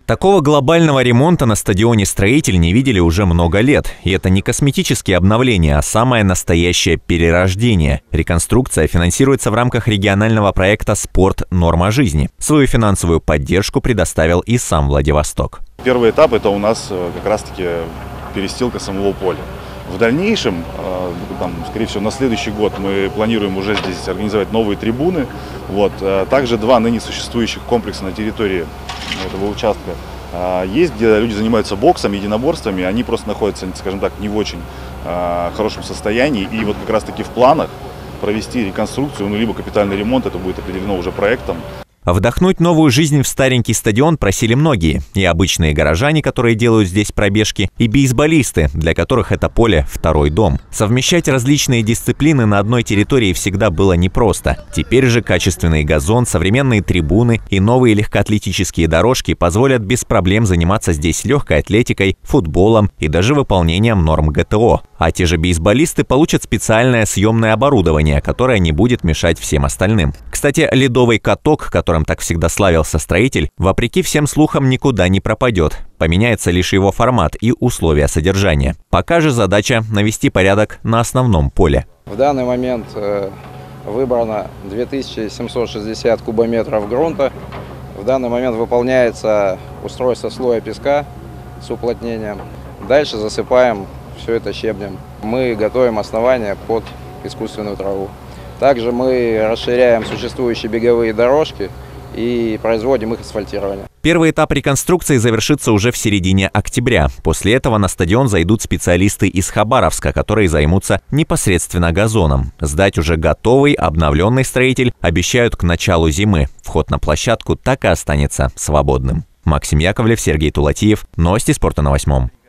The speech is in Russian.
Такого глобального ремонта на стадионе «Строитель» не видели уже много лет. И это не косметические обновления, а самое настоящее перерождение. Реконструкция финансируется в рамках регионального проекта «Спорт. Норма жизни». Свою финансовую поддержку предоставил и сам Владивосток. Первый этап – это у нас как раз-таки перестилка самого поля. В дальнейшем, скорее всего, на следующий год мы планируем уже здесь организовать новые трибуны. Также два ныне существующих комплекса на территории этого участка есть, где люди занимаются боксом, единоборствами. Они просто находятся, скажем так, не в очень хорошем состоянии. И вот как раз-таки в планах провести реконструкцию, либо капитальный ремонт, это будет определено уже проектом. Вдохнуть новую жизнь в старенький стадион просили многие. И обычные горожане, которые делают здесь пробежки, и бейсболисты, для которых это поле – второй дом. Совмещать различные дисциплины на одной территории всегда было непросто. Теперь же качественный газон, современные трибуны и новые легкоатлетические дорожки позволят без проблем заниматься здесь легкой атлетикой, футболом и даже выполнением норм ГТО. А те же бейсболисты получат специальное съемное оборудование, которое не будет мешать всем остальным. Кстати, ледовый каток, которым так всегда славился «Строитель», вопреки всем слухам никуда не пропадет. Поменяется лишь его формат и условия содержания. Пока же задача навести порядок на основном поле. В данный момент выбрано 2760 кубометров грунта. В данный момент выполняется устройство слоя песка с уплотнением. Дальше засыпаем все это щебнем. Мы готовим основание под искусственную траву. Также мы расширяем существующие беговые дорожки и производим их асфальтирование. Первый этап реконструкции завершится уже в середине октября. После этого на стадион зайдут специалисты из Хабаровска, которые займутся непосредственно газоном. Сдать уже готовый, обновленный «Строитель» обещают к началу зимы. Вход на площадку так и останется свободным. Максим Яковлев, Сергей Тулатиев. Новости спорта на 8.